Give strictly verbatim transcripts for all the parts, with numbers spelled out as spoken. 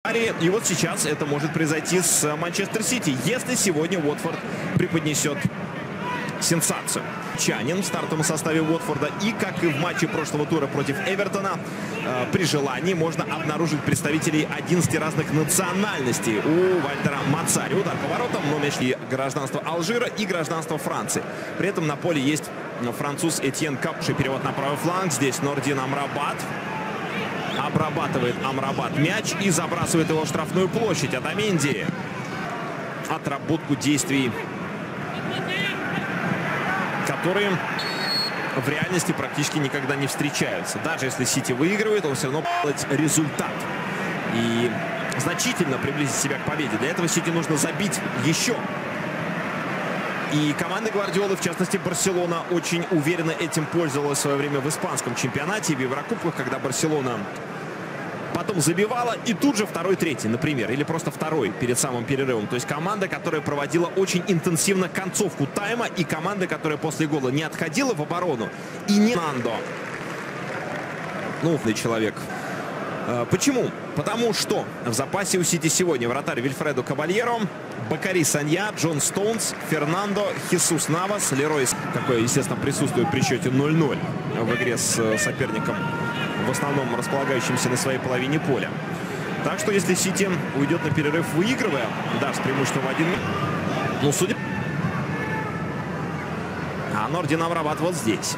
И вот сейчас это может произойти с Манчестер Сити, если сегодня Уотфорд преподнесет сенсацию. Чанин в стартовом составе Уотфорда. И, как и в матче прошлого тура против Эвертона, э, при желании можно обнаружить представителей одиннадцати разных национальностей у Вальтера Мацари. Удар по воротам, но мяч и гражданство Алжира, и гражданство Франции. При этом на поле есть француз Этьен Капши. Перевод на правый фланг. Здесь Нордин Амрабат. Обрабатывает Амрабат мяч и забрасывает его в штрафную площадь. Отаменди. Отработку действий, которые в реальности практически никогда не встречаются. Даже если Сити выигрывает, он все равно делает результат. И значительно приблизить себя к победе. Для этого Сити нужно забить еще. И команда Гвардиолы, в частности Барселона, очень уверенно этим пользовалась в свое время в испанском чемпионате и в Еврокубках, когда Барселона потом забивала и тут же второй, третий, например, или просто второй перед самым перерывом. То есть команда, которая проводила очень интенсивно концовку тайма, и команда, которая после гола не отходила в оборону и не Нандо. Ну, умный человек. Почему? Потому что в запасе у Сити сегодня вратарь Вильфредо Кабальеро, Бакари Санья, Джон Стоунс, Фернандо, Хесус Навас, Лерой, какой, естественно, присутствует при счете ноль ноль в игре с соперником, в основном располагающимся на своей половине поля. Так что если Сити уйдет на перерыв, выигрывая, да, с преимуществом один, ну, судя... А Нордин Амрабат вот здесь.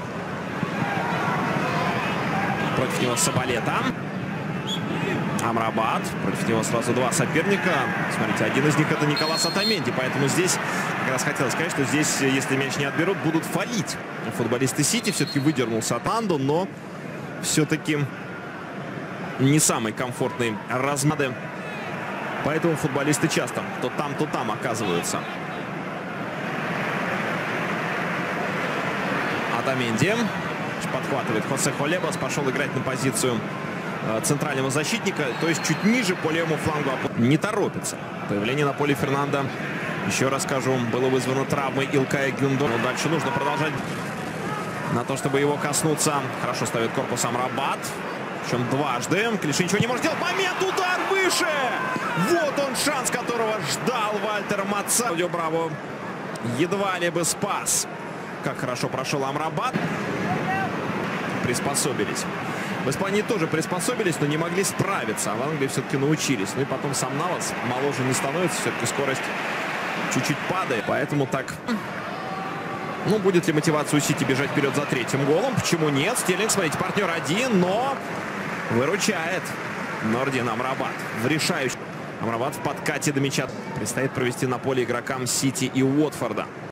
Против него Сабалета. Амрабат. Против него сразу два соперника. Смотрите, один из них это Николас Отаменди. Поэтому здесь, как раз хотелось сказать, что здесь, если мяч не отберут, будут фалить футболисты Сити. Все-таки выдернулся от Андо, но все-таки не самый комфортный размады. Поэтому футболисты часто то там, то там оказываются. Отаменди подхватывает Хосе Холебас. Пошел играть на позицию центрального защитника, то есть чуть ниже по левому флангу. Не торопится. Появление на поле Фернандо, еще раз скажу, было вызвано травмой Илкая Гюндо. Но дальше нужно продолжать на то, чтобы его коснуться. Хорошо ставит корпус Амрабат. Причем дважды. Клиши ничего не может делать. Момент, удар выше! Вот он, шанс, которого ждал Вальтер Мацари. Браво. Едва ли бы спас. Как хорошо прошел Амрабат. Приспособились. В Испании тоже приспособились, но не могли справиться. А в Англии все-таки научились. Ну и потом сам Навас моложе не становится. Все-таки скорость чуть-чуть падает. Поэтому так... Ну, будет ли мотивация у Сити бежать вперед за третьим голом? Почему нет? Стерлинг, смотрите, партнер один, но выручает Нордин Амрабат. В решающем. Амрабат в подкате до мяча. Предстоит провести на поле игрокам Сити и Уотфорда.